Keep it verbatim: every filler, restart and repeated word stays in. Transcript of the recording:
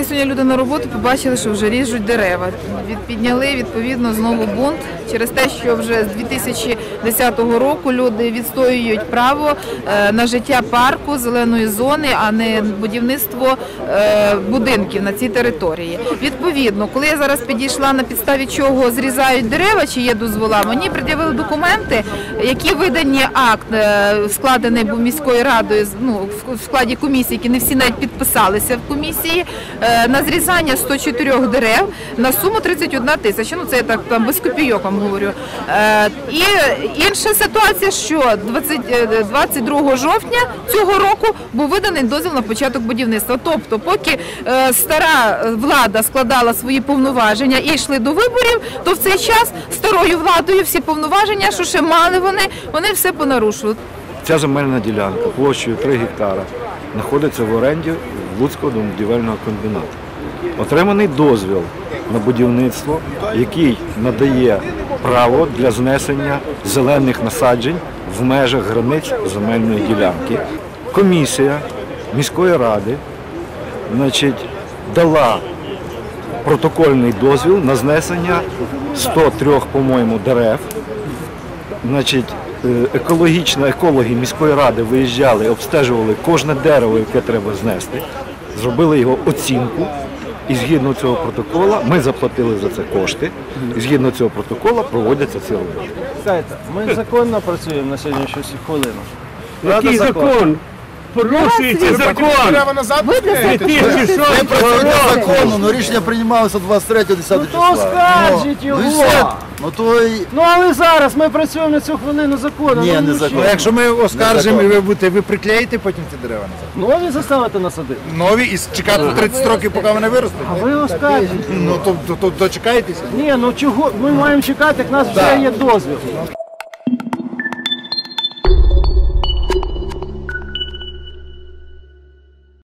сьогодні люди на роботу, побачили, що вже ріжуть дерева. Підняли, відповідно, знову бунт через те, що вже з дві тисячі десятого року люди відстоюють право на життя парку, зеленої зони, а не будівництво будинків на цій території. Відповідно, коли я зараз підійшла, на підставі чого зрізають дерева, чи є дозвола, мені пред'явили документи, які видані акт, складений був міською радою, ну, в складі комісії, які не всі навіть підписалися в комісії, на зрізання сто чотирьох дерев на суму тридцять одна тисяча. Ну, це я так там без копійок вам говорю. І інша ситуація, що двадцять другого жовтня цього року був виданий дозвіл на початок будівництва. Тобто, поки стара влада складала свої повноваження і йшли до виборів, то в цей час старою владою всі повноваження, що ще мали вони, вони все понарушили. Ця земельна ділянка площею три гектара знаходиться в оренді Луцького домобудівельного комбінату. Отриманий дозвіл на будівництво, який надає право для знесення зелених насаджень в межах границь земельної ділянки. Комісія міської ради, значить, дала протокольний дозвіл на знесення ста трьох, по-моєму, дерев. Значить, екологічно, екологи міської ради виїжджали, обстежували кожне дерево, яке треба знести, зробили його оцінку, і згідно цього протоколу, ми заплатили за це кошти, і згідно цього протоколу проводяться ці роботи. Ми законно працюємо на сьогоднішню хвилину. Який закон? Порушується закон! Ви Ви працюєте законно, але рішення приймалося двадцять третього десятого числа. Ну то оскаржіть його! Ну то й... Ну але зараз ми працюємо на цю хвилину законно. Ні, не законно. Ну, якщо ми оскаржимо і ви будете, ви приклеїте потім ці дерева назад? Нові заставити насадити? Нові і чекати тридцять років, поки вони виростуть? А ви оскаржіть. Ну то, то, то дочекаєтеся? Ні, ну чого? Ми маємо чекати, як в нас вже є дозвіл.